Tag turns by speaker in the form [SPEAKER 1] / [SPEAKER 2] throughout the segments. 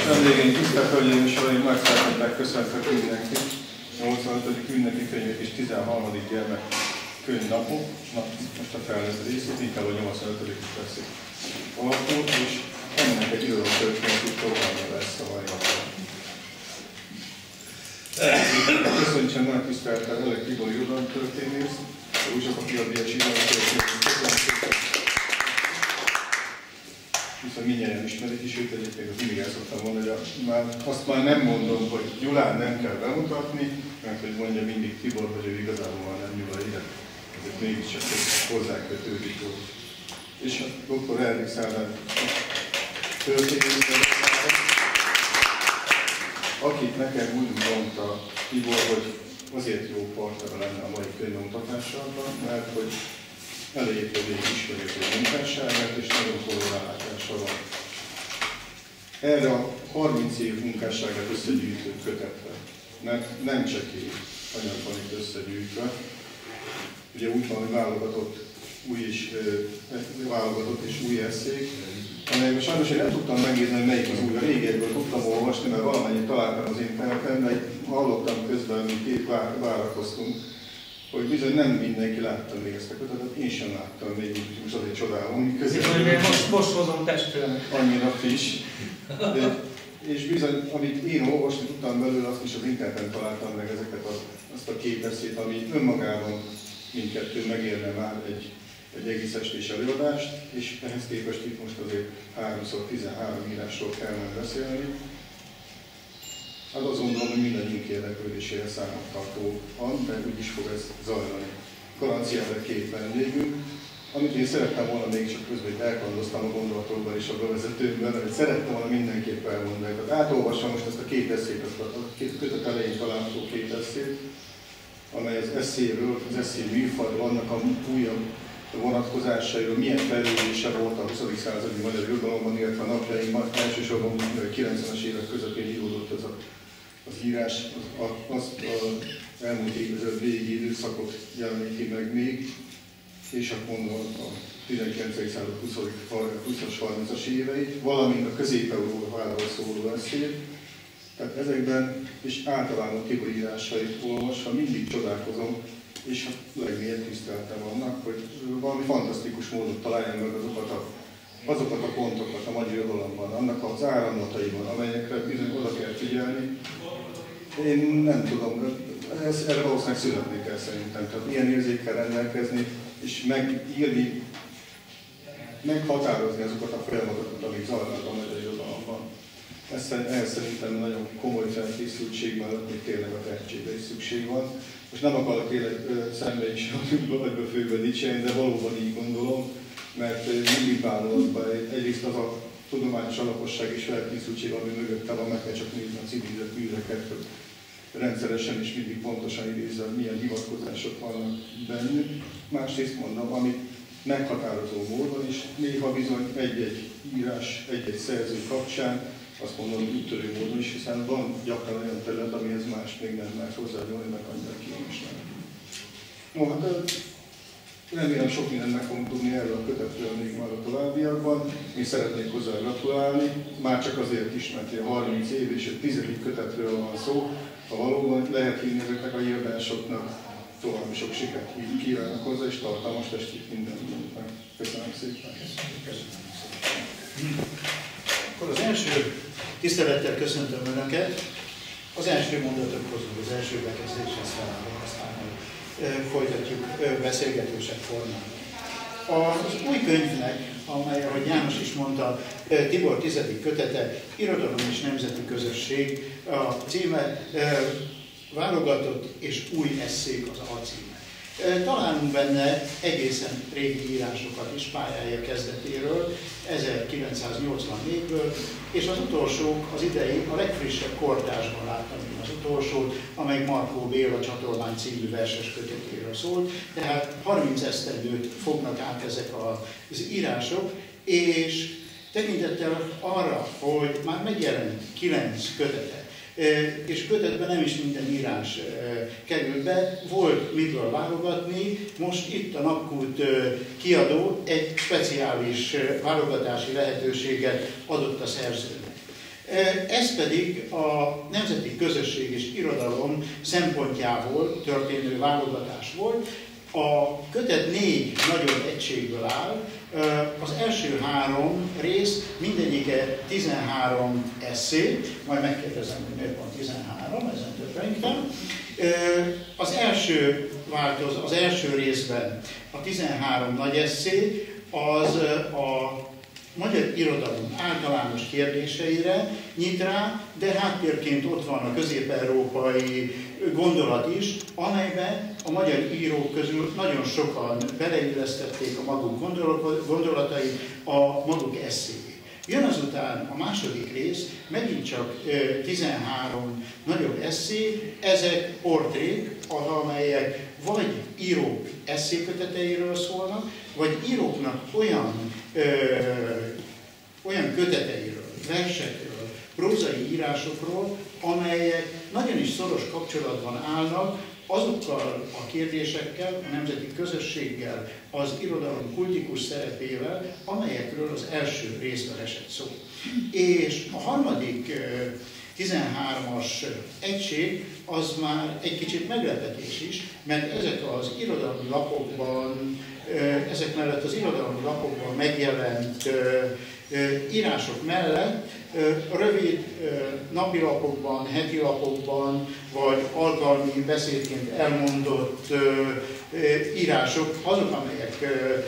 [SPEAKER 1] vendégeink, tisztelt Hölgyeim és Uraim, nagy szeretettel köszöntök mindenkit. 85. ünnepi könyvek és 13. gyermek könyvnapok. Most a felnőtt részét, inkább a 85. veszik alapul, és ennek egy irodalomtörténeti programja lesz a mai napon. Köszöntsem nagy tisztelettel Elek Tibor irodalomtörténész, a Uzsaka Piabias irodalomtörténész. Viszont mindjárt ismerik is őt, egyébként az mindig el szoktam mondani, hogy azt már nem mondom, hogy Gyulán nem kell bemutatni, mert hogy mondja mindig Tibor, hogy ő igazából már nem Gyula ide, ezért mégiscsak hozzákötődik. És a dr. Ervik Szádán történész, akit nekem úgy mondta Tibor, hogy azért jó partner lenne a mai könyvbemutatással, mert hogy elég ismeri a munkásságát, és nagyon forró rálátása van. Erre a 30 év munkásságát összegyűjtő kötetre, mert nem csekély anyag van itt összegyűjtve. Ugye úgy van, hogy válogatott és új eszék, amelyben sajnos én nem tudtam megnézni, hogy melyik az új. A régiekből tudtam olvasni, mert valamennyit találtam az interneten, de hallottam közben, mi várakoztunk, hogy bizony nem mindenki látta még ezt a kötetet, én sem láttam még, most azért csodálom.
[SPEAKER 2] Most hozom testőnek.
[SPEAKER 1] Annyira friss. És bizony, amit én olvasni tudtam belőle, azt is az interneten találtam meg azt a képeszét, ami önmagában mindkettő megérne már egy egész estés előadást, és ehhez képest itt most azért 3x13 írásról kellene beszélni. Hát azt gondolom, hogy mindannyiunk érdeklődésére számottartóan, de úgy is fog ez zajlani. Garanciára két vendégünk, amit én szerettem volna még csak közben, elkandoztam a gondolatokban és a bevezetőmben, hogy szerettem volna mindenképp elmondani. Tehát átolvassam most ezt a két eszét, a kötet elején található két eszét, amely az eszéről, az eszé műfajról, annak a újabb vonatkozásairól, milyen fejlődése volt a 20. századi magyar irodalomban, illetve a napjainkban, elsősorban 90-es évek közepén íródott az írás, az elmúlt évvezet végi időszakot jeleníti meg még, és akkor mondom a 19. század 20-as, 30-as éveit, valamint a Közép-Európáról szóló eszét. Tehát ezekben is általában Tibor írásait olvasva mindig csodálkozom, és a legmélyebb tiszteltem annak, hogy valami fantasztikus módon találja meg azokat a pontokat a magyar irodalomban, annak az áramlataiban, amelyekre bizony oda kell figyelni. Én nem tudom, erre valószínűleg születni kell szerintem. Tehát ilyen érzékkel rendelkezni, és megírni, meghatározni azokat a folyamatokat, amik zajlanak a magyar irodalomban. Ehhez szerintem nagyon komoly felkészültség mellett, még tényleg a tehetségre is szükség van. Most nem akarok tényleg szembe is nagyba főbe dicsérni, de valóban így gondolom, mert mindig vállalatban egyrészt az a tudományos alaposság és felkészültség, ami mögötte van, meg kell csak nézni a civilizált műveket, hogy rendszeresen és mindig pontosan idézve, milyen hivatkozások vannak bennük. Másrészt mondom, amit meghatározó módon is, néha bizony egy-egy írás, egy-egy szerző kapcsán, azt mondom, hogy úttörő módon is, hiszen van gyakran olyan terület, amihez más még nem lehet hozzányúlni, meg annyira kínos nem. No, hát remélem sok mindent meg fogunk tudni erről a kötetről még már a továbbiakban. Én szeretnék hozzá gratulálni, már csak azért is, mert 30 év és egy 10. kötetről van szó. Ha valóban lehet hinni ezeknek a írásoknak, további sok sikert kívánok hozzá, és tartalmas estét mindenkinek. Köszönöm szépen!
[SPEAKER 3] Akkor az első tisztelettel köszöntöm Önöket. Az első mondatokhoz, az első bekezdéshez felállom, aztán folytatjuk beszélgetősebb formán. Az új könyvnek, amely, ahogy János is mondta, Tibor 10. kötete, Irodalom és Nemzeti Közösség, a címe válogatott és új eszék az alcíme. Találunk benne egészen régi írásokat is pályája kezdetéről, 1984-ből, és az utolsók az idei, a legfrissebb kortásban láttam én az utolsót, amely Markó Béla Csatolmány című verses kötetéről szólt, tehát 30 esztendőt fognak át ezek az írások, és tekintettel arra, hogy már megjelent 9 kötete, és kötetben nem is minden írás került be, volt miből válogatni, most itt a Napkult kiadó egy speciális válogatási lehetőséget adott a szerzőnek. Ez pedig a nemzeti közösség és irodalom szempontjából történő válogatás volt. A kötet 4 nagyobb egységből áll. Az első 3 rész, mindegyike 13 esszé, majd megkérdezem, hogy miért pont 13, ezen többrentem. Az első részben a 13 nagy esszé az a magyar irodalom általános kérdéseire nyit rá, de háttérként ott van a közép-európai gondolat is, amelyben a magyar írók közül nagyon sokan beleillesztették a maguk gondolatai, a maguk eszéjét. Jön azután a második rész, megint csak 13 nagyobb esszé, ezek portrék, amelyek vagy írók esszéköteteiről szólnak, vagy íróknak olyan köteteiről, versekről, prózai írásokról, amelyek nagyon is szoros kapcsolatban állnak azokkal a kérdésekkel, a nemzeti közösséggel, az irodalom kultikus szerepével, amelyekről az első részben esett szó. És a harmadik 13-as egység az már egy kicsit meglepetés is, mert ezek mellett az irodalmi lapokban megjelent írások mellett rövid napilapokban, heti lapokban, vagy alkalmi beszédként elmondott írások azok, amelyek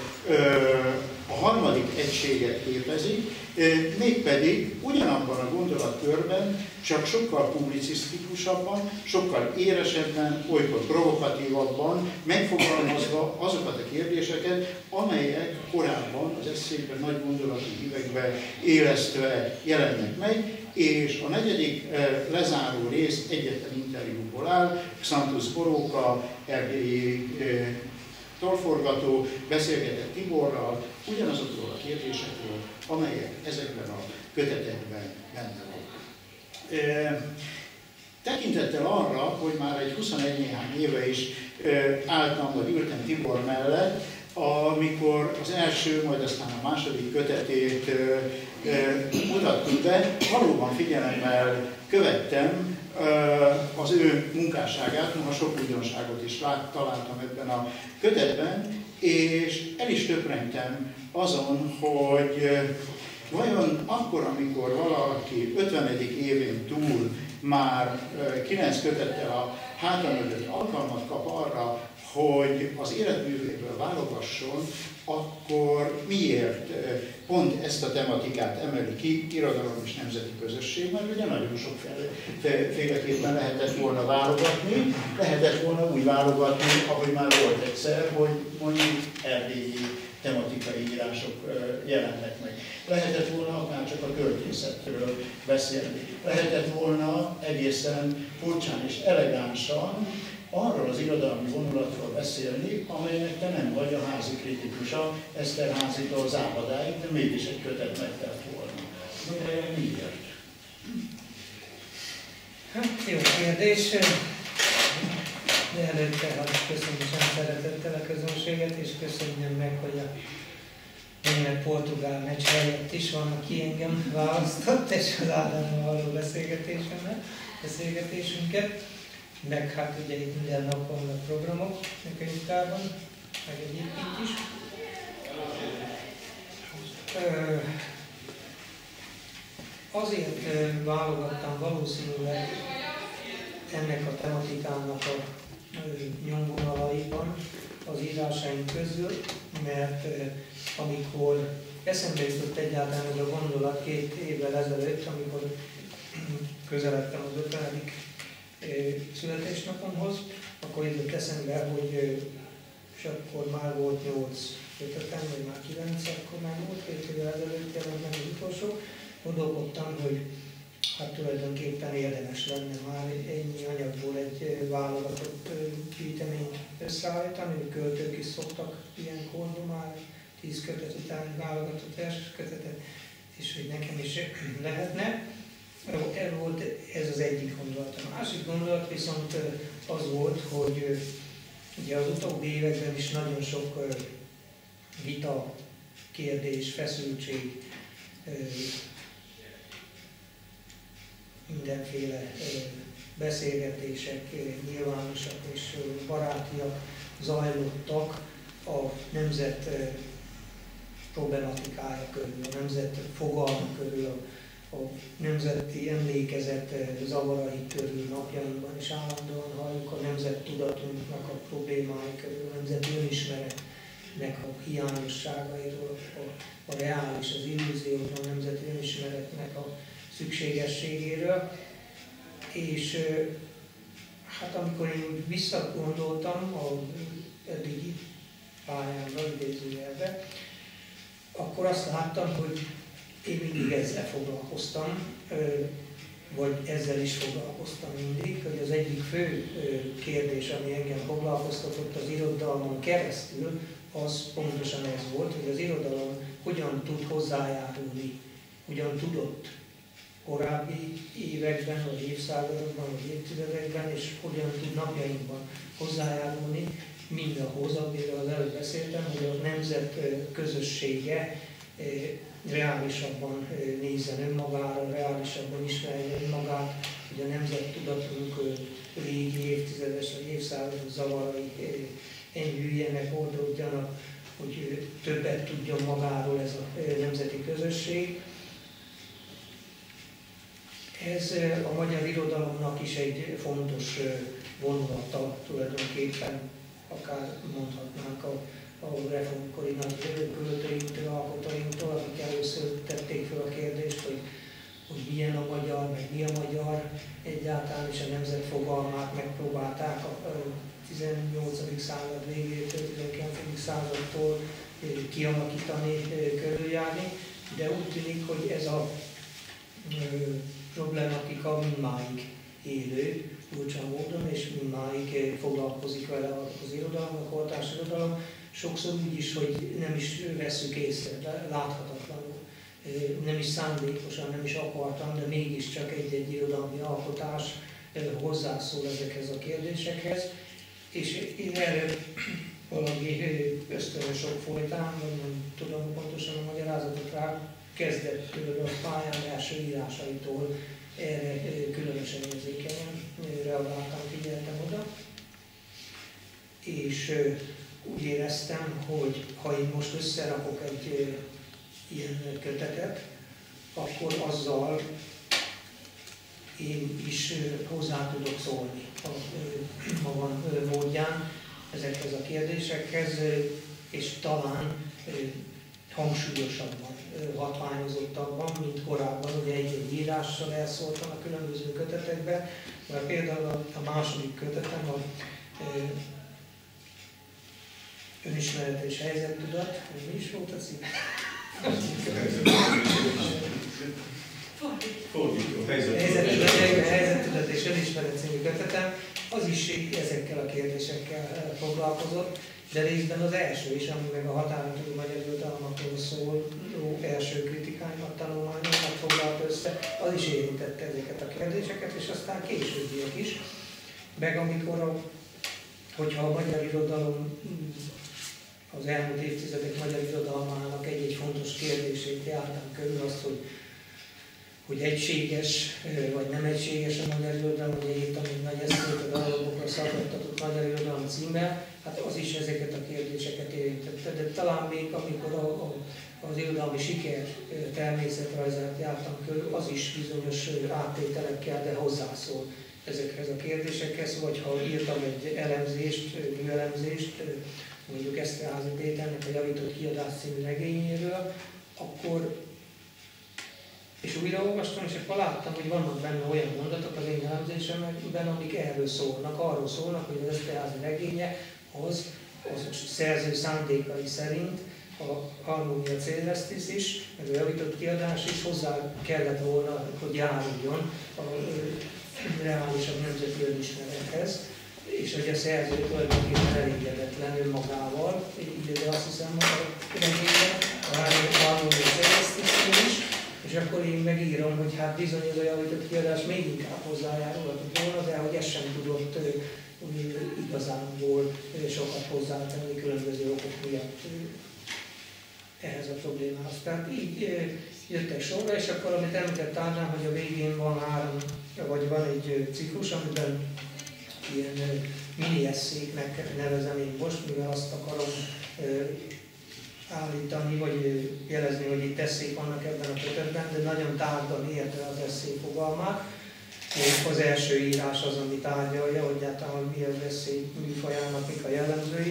[SPEAKER 3] a harmadik egységet képezik, mégpedig ugyanabban a gondolatkörben, csak sokkal publicisztikusabban, sokkal éresebben, olykor provokatívabban megfogalmazva azokat a kérdéseket, amelyek korábban az eszékben, nagy gondolati hívekben élesztve jelennek meg, és a negyedik lezáró rész egyetlen interjúból áll, Xantusz Boróka, erdélyi tolforgató beszélgetett Tiborral ugyanazokról a kérdésekről, amelyek ezekben a kötetekben benne vannak. Tekintettel arra, hogy már egy 21 néhány éve is álltam, vagy ültem Tibor mellett, amikor az első, majd aztán a második kötetét mutattuk be, valóban figyelemmel követtem az ő munkásságát, noha sok újdonságot is találtam ebben a kötetben, és el is töprengtem azon, hogy vajon akkor, amikor valaki 50. évén túl már 9 kötettel a háta mögött alkalmat kap arra, hogy az életművéből válogasson, akkor miért pont ezt a tematikát emeli ki irodalom és nemzeti közösség, mert ugye nagyon sokféleképpen lehetett volna válogatni, lehetett volna úgy válogatni, ahogy már volt egyszer, hogy mondjuk erdélyi tematikai írások jelentek meg. Lehetett volna akár csak a költészetről beszélni. Lehetett volna egészen furcsán és elegánsan arról az irodalmi vonulatról beszélni, amelynek te nem vagy a házi kritikusa, Eszterházytól Západáig, de mégis egy kötet megtelt volna. De miért?
[SPEAKER 2] Hát jó kérdés. De előtte köszönjük szeretettel a közönséget, és köszönjem meg, hogy a német-portugál meccs helyett is van, aki engem választott, és az Ádámmal való beszélgetésünket. Meg hát ugye itt minden nap vannak programok a könyvtárban, meg egyébként is. Azért válogattam valószínűleg ennek a tematikának a nyomvonalaiban az írásaim közül, mert amikor eszembe jutott egyáltalán ez a gondolat 2 évvel ezelőtt, amikor közeledtem az 50. születésnapomhoz, akkor jutott eszembe, hogy és akkor már volt 8 kötetem, vagy már 9, akkor már volt 2 évvel ezelőtt jelent meg az utolsó. Gondolkodtam, hogy hát tulajdonképpen érdemes lenne már ennyi anyagból egy válogatott gyűjteményt összeállítani, hogy költők is szoktak ilyenkor már 10 kötet után válogatott verskötetet, és hogy nekem is lehetne. Ez az egyik gondolat. A másik gondolat viszont az volt, hogy ugye az utóbbi években is nagyon sok vita, kérdés, feszültség mindenféle beszélgetések nyilvánosak és barátiak zajlottak a nemzet problematikája körül, a nemzet fogalma körül, a nemzeti emlékezet zavarai körül napjainkban is állandóan halljuk a nemzettudatunknak a problémái körül, a nemzeti önismeretnek a hiányosságairól, a reális, az illúzióról, a nemzeti önismeretnek a szükségességéről. És hát amikor én úgy visszagondoltam az eddigi pályámra, idézőjelbe, akkor azt láttam, hogy én mindig ezzel foglalkoztam, vagy ezzel is foglalkoztam mindig, hogy az egyik fő kérdés, ami engem foglalkoztatott az irodalmon keresztül, az pontosan ez volt, hogy az irodalom hogyan tud hozzájárulni, hogyan tudott korábbi években, vagy évszázadokban, vagy évtizedekben, és hogyan tud napjainkban hozzájárulni mindahhoz, amiről az előbb beszéltem, hogy a nemzet közössége reálisabban nézzen önmagára, reálisabban ismerje önmagát, hogy a nemzettudatunk régi évtizedes vagy évszázados zavarai enyhüljenek, oldódjanak, hogy többet tudjon magáról ez a nemzeti közösség. Ez a magyar irodalomnak is egy fontos vonulata tulajdonképpen, akár mondhatnánk a reformkori nagy költőinktől, alkotóinktól, akik először tették fel a kérdést, hogy milyen a magyar, meg mi a magyar, egyáltalán is a nemzet fogalmát megpróbálták a 18. század végétől, 19. századtól kialakítani, körüljárni, de úgy tűnik, hogy ez a problematika mindmáig élő, furcsa módon, és mindmáig foglalkozik vele az irodalom, a kortárs irodalom, sokszor úgy is, hogy nem is vesszük észre, láthatatlanul, nem is szándékosan, nem is akartan, de mégiscsak egy irodalmi alkotás hozzászól ezekhez a kérdésekhez, és én erre valami ösztönös sok folytán, vagy nem tudom pontosan a magyarázatot rá, kezdettől a pályán első írásaitól erre különösen érzékenyen reagáltam, figyeltem oda. És úgy éreztem, hogy ha én most összerakok egy ilyen kötetet, akkor azzal én is hozzá tudok szólni a magam módján ezekhez a kérdésekhez, és talán hangsúlyosabban, hatványozottabban, mint korábban, ugye egy írással elszóltam a különböző kötetekbe, mert például a második kötetem a önismeret és helyzettudat, mi is volt a cím? Helyzettudat és önismeret című kötetem, az is ezekkel a kérdésekkel foglalkozott, de részben az első is, ami meg a határon túli magyar irodalmakról szóló első kritikáimat, tanulmányokat foglalt össze, az is érintette ezeket a kérdéseket, és aztán későbbiek is. Meg amikor, hogyha a magyar irodalom, az elmúlt évtizedek magyar irodalmának egy-egy fontos kérdését jártam körül, azt, hogy egységes vagy nem egységes a magyar irodalom, ugye írtam egy nagy eszét a darabokra szakadtatott magyar irodalom címmel, hát az is ezeket a kérdéseket érintette, de talán még amikor az irodalmi siker természetrajzát jártam körül, az is bizonyos áttételekkel, de hozzászól ezekhez a kérdésekhez, vagy ha írtam egy elemzést, műelemzést, mondjuk Eszterházy Péternek a Javított kiadás című regényéről, akkor és újra olvastam, és akkor láttam, hogy vannak benne olyan mondatok az én elemzésemben, amik erről szólnak, arról szólnak, hogy az Eszterházy regénye az szerző szándékai szerint a Harmonia Coelestis is, meg a Javított kiadás is hozzá kellett volna, hogy járuljon a reálisabb nemzeti önismerethez, és hogy a szerző tulajdonképpen elégedetlen önmagával, így azt hiszem a regényben, a Harmonia Coelestis is, és akkor én megírom, hogy hát bizony ez a Javított kiadás még inkább hozzájárulhatott volna, de hogy ez sem tudott igazánból sokat hozzátenni különböző okok miatt ehhez a problémához. Tehát így jöttek sorra, és akkor amit említett Ádám, hogy a végén van 3 ciklus, amiben ilyen mini esszéknek nevezem én most, mivel azt akarom állítani, vagy jelezni, hogy itt esszék vannak ebben a kötetben, de nagyon tágban érte az esszé fogalmát. Az első írás az, ami tárgyalja, hogy egyáltalán mi az esszé műfajának, mik a jellemzői.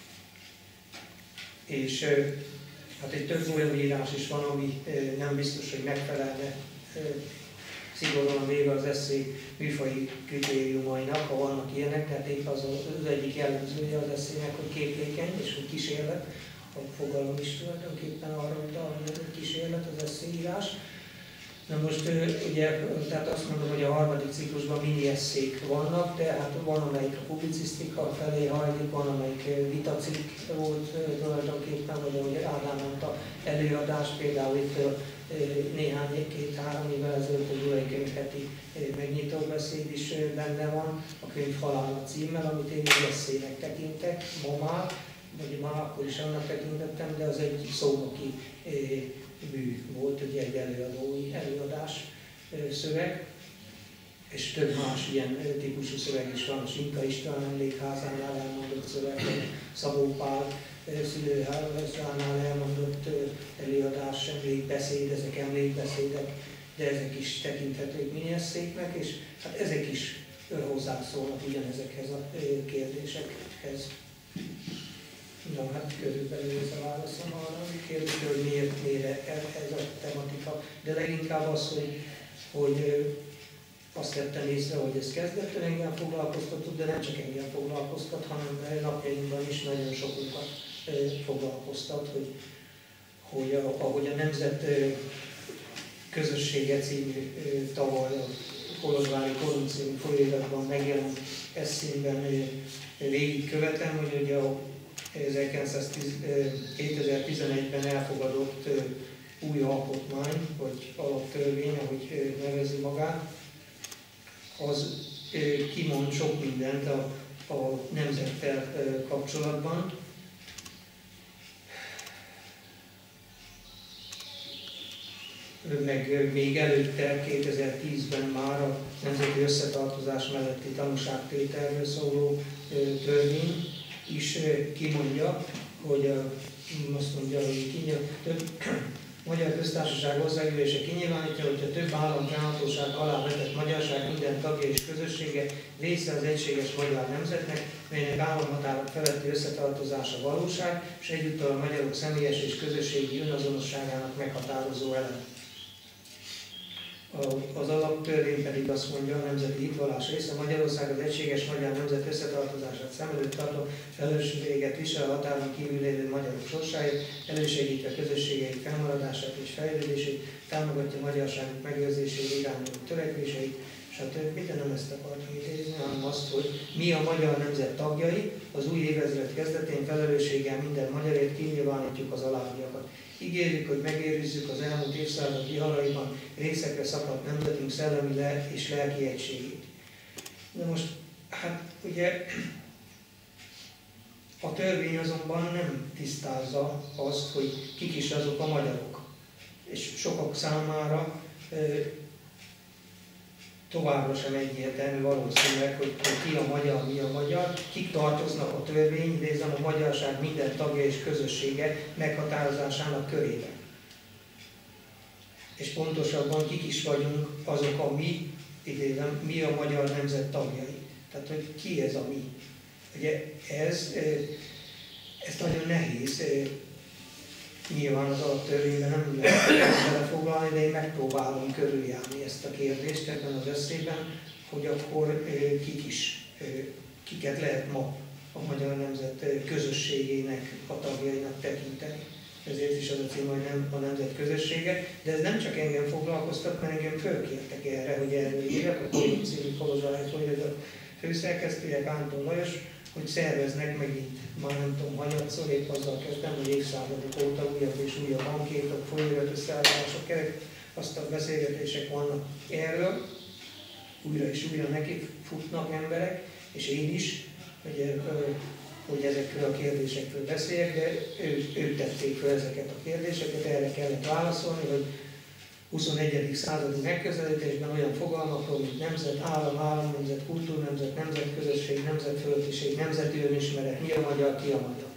[SPEAKER 2] És hát egy több olyan írás is van, ami nem biztos, hogy megfelelne szigorúan véve az esszé műfaji kritériumainak, ha vannak ilyenek, tehát épp az egyik jellemzője az esszének, hogy képlékeny és hogy kísérlet. A fogalom is tulajdonképpen arra utal, hogy kísérlet az esszéírás. Na most ugye, tehát azt mondom, hogy a harmadik ciklusban mini esszék vannak, tehát van, amelyik a publicisztika felé hajlik, van, amelyik vitacikk volt tulajdonképpen, vagy ahogy Ádám mondta, előadás, például itt néhány, 2-3 évvel ezelőtt a Gyulai Könyv heti megnyitóbeszéd is benne van, a könyv Halála címmel, amit én egy esszének tekintek, ma már, vagy már akkor is annak tekintettem, de az egy szónoki mű volt, ugye egy előadás szöveg, és több más ilyen típusú szöveg is van, a Sinka István emlékházánál elmondott szöveg, Szabó Pál szülőházánál elmondott előadás, emlékbeszéd, ezek emlékbeszédek, de ezek is tekinthetők mini-esszéknek, és hát ezek is hozzászólnak ugyanezekhez a kérdésekhez. Na, hát körülbelül ez a válaszom arra, kérdésre, hogy miért ez a tematika, de leginkább az, hogy azt tettem észre, hogy ez kezdetben engem foglalkoztatott, de nem csak engem foglalkoztat, hanem napjainkban is nagyon sokunkat foglalkoztat, hogy ahogy a Nemzet Közössége című tavaly a Kolozsvári Korun című folyóiratban megjelent eszémben végigkövetem, hogy ugye a 2011-ben elfogadott új alkotmány, vagy alaptörvény, ahogy nevezi magát, az kimond sok mindent a nemzettel kapcsolatban. Meg még előtte, 2010-ben már a nemzeti összetartozás melletti tanúságtételről szóló törvény is kimondja, hogy azt mondja, hogy Magyar Köztársaság országgyűlése kinyilvánítja, hogy a több állam fennhatóság alá vetett magyarság minden tagja és közössége része az egységes magyar nemzetnek, melynek államhatárok feletti összetartozása valóság, és egyúttal a magyarok személyes és közösségi önazonosságának meghatározó elem. Az alaptörvény pedig azt mondja, a nemzeti hitvallás része, Magyarország az egységes magyar nemzet összetartozását szem előtt tartó felelősséget visel a határon kívül lévő magyarok sorsáért, elősegítve közösségeik fennmaradását és fejlődését, támogatja magyarságuk megőrzését, irányuló törekvéseit, stb. De nem ezt akartam idézni, hanem azt, hogy mi a magyar nemzet tagjai, az új évezred kezdetén felelősséggel minden magyarért kinyilvánítjuk az alábbiakat. Ígérjük, hogy megőrizzük az elmúlt évszázad viharaiban részekre szakadt nemzetünk szellemi és lelki egységét. De most, hát ugye a törvény azonban nem tisztázza azt, hogy kik is azok a magyarok. És sokak számára továbbra sem egyértelmű valószínűleg, hogy ki a magyar, mi a magyar, kik tartoznak a törvény, idézem, a magyarság minden tagja és közössége meghatározásának körében. És pontosabban kik is vagyunk azok a mi, idézem, mi a magyar nemzet tagjai. Tehát, hogy ki ez a mi. Ugye ez nagyon nehéz. Nyilván az alaptörvényben nem lehet belefoglalni, de én megpróbálom körüljárni ezt a kérdést ebben az eszében, hogy akkor kiket lehet ma a magyar nemzet közösségének, a tagjainak tekinteni. Ezért is az a cím, hogy nem a nemzet közössége, de ez nem csak engem foglalkoztat, mert engem fölkértek erre, hogy erről írjak, a Korun című Kolozsvári folyóirat főszerkesztője, Kántor Lajos, hogy szerveznek megint, már nem tudom, hanyatszor, épp azzal kezdtem, hogy évszázadok óta újabb és újabb ankétok, folyóirat összeállítások, aztán beszélgetések vannak erről, újra és újra neki futnak emberek, és én is, hogy ezekről a kérdésekről beszéljek, de ők tették fel ezeket a kérdéseket, erre kellett válaszolni, hogy 21. századi megközelítésben olyan fogalmak, szavaktól, mint nemzet, állam, államnemzet, kultúrnemzet, nemzetközösség, nemzetfölöttiség, nemzeti önismeret, mi a magyar, ki a magyar.